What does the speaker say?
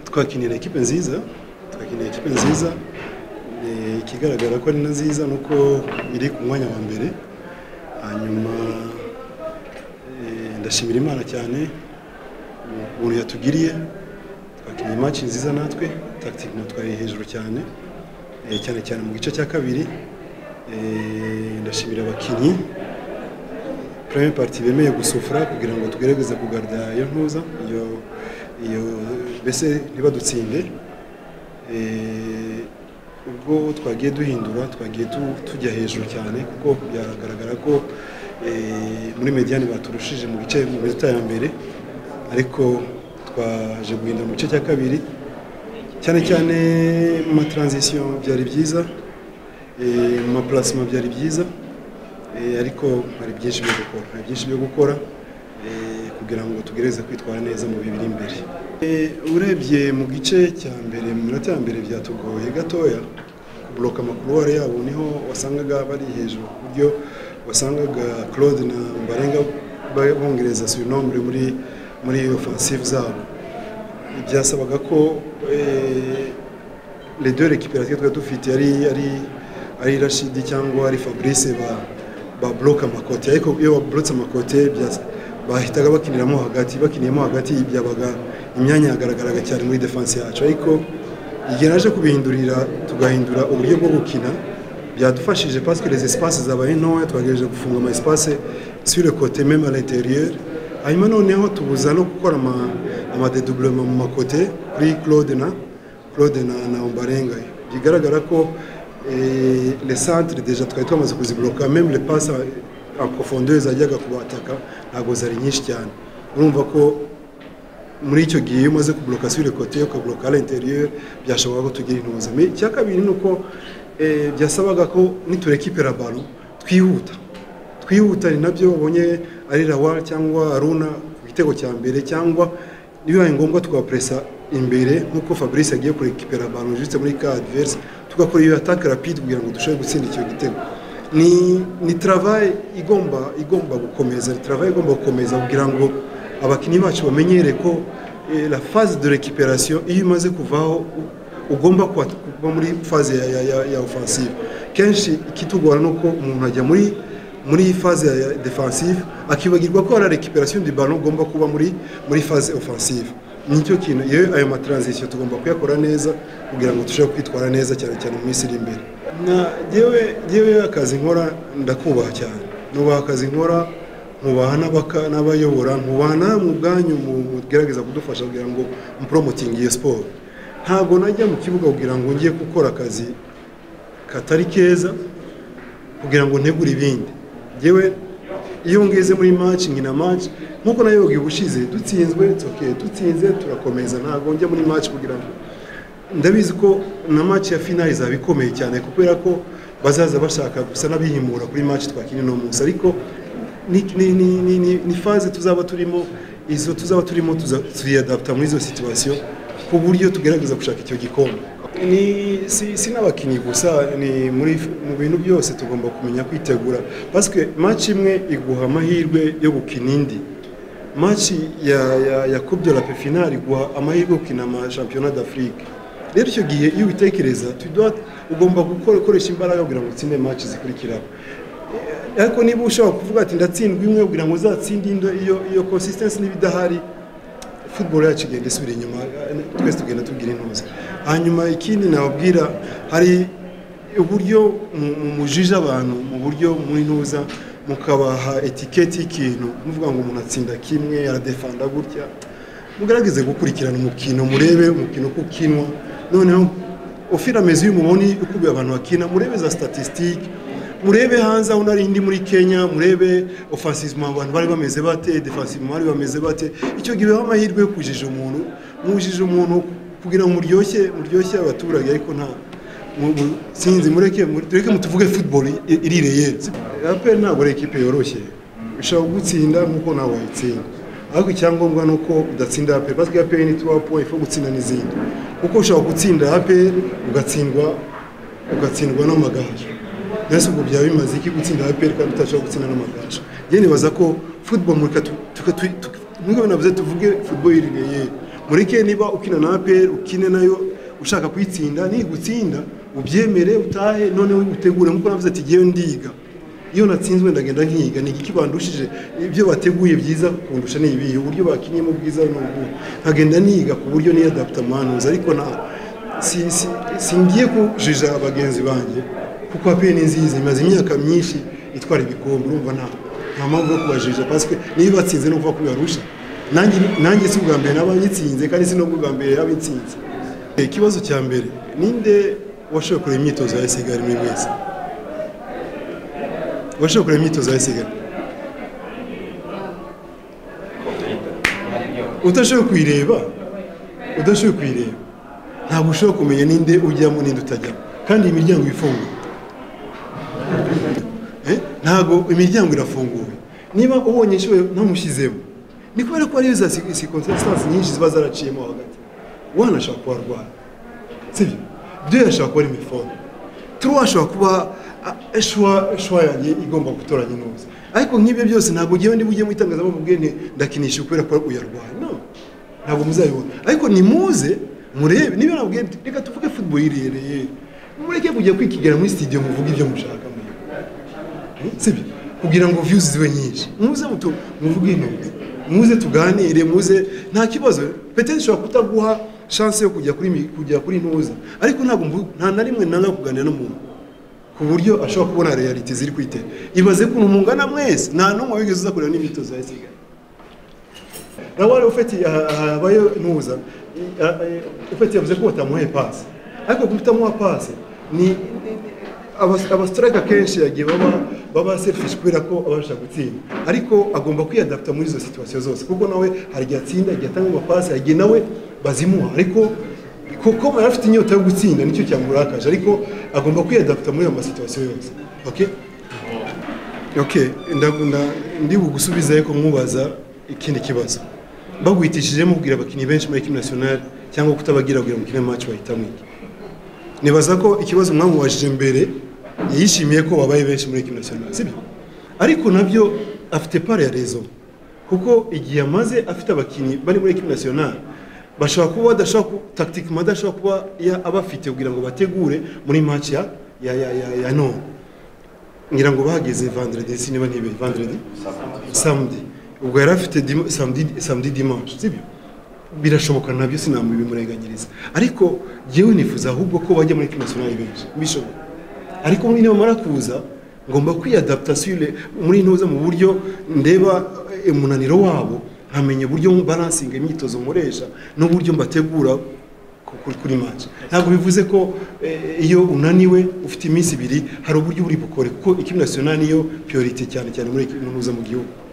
twakinira ekipe nziza ikigaragara ko ari na nziza nuko iri ku mwanya wa mbere. Hanyuma ndashimira Imana cyane umuntu yatugiriye, twakinye match nziza natwe, tactique twari hejuru cyane cyane mu gice cya kabiri. Ndashimira abakinyi première partie bemeye gusufura kugira ngo tugerageze kugarda iyo ntuza iyo bese ntibadutsinde. Ubwo twagiye duhindura, twagiye tujya hejuru cyane kuko byagaragara ko muri mediane baturushije mu gice mu minota ya mbere, ariko twaje guhindura mu gice cya kabiri cyane mu transition byari byiza, mu placement byari byiza, ariko hari byinshi byo gukora kugira ngo tugereze kwitwara neza mu bibiri imbere. Urebye mu gice cya mbere mu minota ya mbere byatugoye gatoya kubloka amakuruware yabo, niho wasangaga bari hejuru ku buryo wasangaga Claude na Mbarenga bongereza surnombre muri offensive zabo. Byasabaga ko les deux récupérateurs twa dufite ari Rashidi cyangwa ari Fabrice ba bloka amakote, ariko iyo bablotse amakote bahitaga bakiniramo hagati byabaga imyanya yagaragaraga cyane muri defense yacu. Ariko igihe naje kubihindurira tugahindura uburyo bwo gukina byadufashije parce que les espaces zabaye ntoya, twagerageje gufunga ama espace sur le côté même à l'intérieur. Hanyuma noneho tubuza no gukora ama dédoublement mu makote kuri Claude na Ombarenga. Bigaragara ko les centres déjà twari twamaze kuzibloka, même les passes en profondeur zajyaga kubataka ntago zari nyinshi cyane. Urumva ko muri icyo gihe umaze kubloka sur le côté ukabloka à l'intérieur byashoboka ko tugira intuza. Mais cyakabiri nuko byasabaga ko niturekipera ballon twihuta ni nabyo ubonye ari Lawal cyangwa Aruna ku gitego cya mbere, cyangwa nibibaye ngombwa tukapressa imbere nkuko Fabrice agiye kurekipera ballon juste muri cas adverse, tugakora iyo attaque rapide kugira ngo dushobore gutsinda icyo gitego. Ni travail igomba gukomeza kugira ngo abakinyi bacu bamenyere ko la phase de récupération iyo imaze kuvaho ugomba kuba muri phase ya offensive. Kenshi ikitugora nuko umuntu ajya muri phase ya defensive akibagirwa ko la récupération du ballon ugomba kuba muri phase offensive. Nicyo kintu iyo ayo ma transition tugomba kuyakora neza kugira ngo dushobore kwitwara neza cyane mu minsi iri imbere. Jewe akazi nkora ndakubaha cyane, nubaha akazi nkora, nkubaha n'abayobora, nkubana mu bwanyu mugerageza kudufasha kugira ngo promoting iyo sport. Ntabwo najya mu kibuga kugira ngo ngiye gukora akazi katari keza kugira ngo ntegure ibindi. Jewe iyo ngeze muri match nkina match nkuko nayo gibushize dutsinzwe dutsinze turakomeza, ntabwo njya muri match kugira ngo ndabizi ko na match ya finale zabikomeye cyane kubera ko bazaza bashaka gusa nabihimura kuri match twakini no munsi. Ariko ni phase tuzaba turimo tuziyadapta muri izo situation ku buryo tugerageza gushaka icyo gikombe. Si n'abakinyi gusa, ni mu bintu byose tugomba kumenya kwitegura parce que match imwe iguha amahirwe yo gukina indi match ya Coupe de la Finale iguha amahirwe yo gukina ama Championnat d'Afrique. Rero icyo gihe iyo ubitekereza ugomba gukoresha imbaraga kugira ngo utsinde match zikurikiraho. Ariko niba ushobora kuvuga ati ndatsindwa imwe kugira ngo uzatsinde iyo consistency n'ibidahari, football yacu igenda isubira inyuma, twese tugenda tugira intuza. Hanyuma ikindi nababwira, hari uburyo mujije abantu mu buryo muri ntuza mukabaha etiketi y'ikintu, muvuga ngo umuntu atsinda kimwe aradefanda gutya. Mugerageze gukurikirana umukino, murebe umukino uko ukinwa, noneho ufira mezi y'umuboni ukubiye abantu bakina, murebe za statistique, murebe hanze aho narindi muri Kenya, murebe offensivement abantu bari bameze bate, defensivement bari bameze bate. Icyo gihe amahirwe yo kujije umuntu kugira ngo muryoshye abaturage. Ariko nta sinzi mureke mutuvuge football iri réel. APR ntabwo ari equipe yoroshye, ushobora gutsinda nkuko nawe wayitsinda, ariko icyangombwa nuko udatsinda APR parce que APR ni 3 points, il faut gutsinda n'izindi, kuko ushobora gutsinda APR ugatsindwa n'amagaju. Nese ubwo byaba bimaze iki gutsinda APR kandi utashobora gutsinda n'amagaju? Je nibaza ko football muri navuze tuvuge football iri réel mureke niba ukina na APR ukine nayo ushaka kwitsinda ni gutsinda ubyemere utahe none utegure nkuko navuze ati giye ndiga iyo natsinzwe ndagenda nkiga ni iki bandushije ibyo bateguye byiza kundusha ni ibi uburyo bakinyemo bwiza n'ubwo nkagenda niga ku buryo ni adapta manuza ariko na singiye kujija abagenzi banjye kuko APR ni nziza imaze imyaka myinshi itwara ibikombe urumva nta mpamvu yo kubajija parce que niba batsinze no kuva kubarusha nanjye si ubwa mbere nabanyitsinze kandi si no ubwa mbere yabitsinze. Ikibazo cya mbere ninde washoboye kureba imyitozo ya Senegal muri wese washoboye kureba imyitozo ya Senegal udashoboye kuyireba ntabwo ushobora kumenya ninde ujyamo ninde utajyamo kandi imiryango ifunguye ntabwo imiryango irafunguye niba ubonye showe ntamushyizemo ni kubera ko ari za circumstances nyinshi ziba zaraciyemo hagati wanashaka kubarwara sibyo byo yashaka kuba imifone turashaka kuba eshwa yanjye igomba gutoranya neza ariko nk'ibyo byose ntabwo ugiye ndi bujye mu itangazamakuru bwene ndakinisha kubera ko uyarwaye no ntabwo muzabibona ariko ni muze murebe niba nabwiye reka tuvuge football irereye mureke kujya kwikigera muri studio muvuga ibyo mushaka sibyo kugira ngo views ziwe nyinshi muze muvuge intuzi muze tuganire muze nta kibazo peut-être shobora kutaguha chance yo kujya kuri ntuza ariko ntabwo nta na rimwe nanga kuganira n'umuntu ku buryo ashobora kubona reality ziri kwite ibaze ko umungana mwese nta numwe wigeze uza kureba n'imyitozo ya Senegal rawari ufite abayo ntuza ufite yavuze ko batamuhe pass ariko kutamuha pass ni abastrika kenshi yagiye baba selfish kubera ko abasha gutsinda ariko agomba kwiadapta muri izo situation zose kuko nawe hari gatsinda igatanga amapasi yagiye nawe bazimuha ariko kuko afite inyota yo gutsinda nicyo cyamurakaje ariko agomba kwiadapta muri ama situation yose okay ndi bugusubiza ko mubaza ikindi kibazo bagwitishije mubwira abakinyi benshi muri equipe nationale cyangwa kutabagira kugira mukine match bahitamo iki nibaza ko ikibazo mwamubajije mbere yishimiye ko babaye benshi muri equipe nationale sibyo ariko nabyo afite part ya raison kuko igihe amaze afite abakinyi bari muri equipe nationale bashobora kuba badashobora tactiquement badashobora kuba abafite kugira ngo bategure muri match ya no ngira ngo bahageze vendredi sinema ntibe vendredi samedi ubwo yari afite samedi dimanche sibyo birashoboka nabyo sinamubimurenganyiriza ariko jewe nifuza ahubwo ko bajya muri equipe nationale benshi bishoboka ariko niba marakuza ngomba kwiadapta muri ntuza mu buryo ndeba umunaniro wabo nkamenya buryo balancing imyitozo muresha n'uburyo mbategura kuri match ntabwo bivuze ko iyo unaniwe ufite iminsi ibiri hari uburyo uri bukore kuko equipe nationale niyo priority cyane muri equipe ntuza mu gihugu.